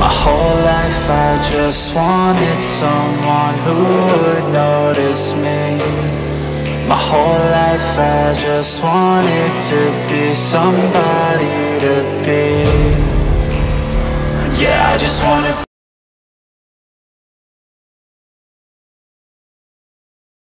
My whole life I just wanted someone who would notice me. My whole life I just wanted to be somebody to be. Yeah, I just wanna